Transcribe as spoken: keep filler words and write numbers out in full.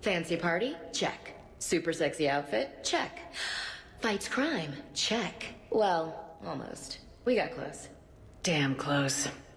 Fancy party? Check. Super sexy outfit? Check. Fights crime? Check. Well, almost. We got close. Damn close.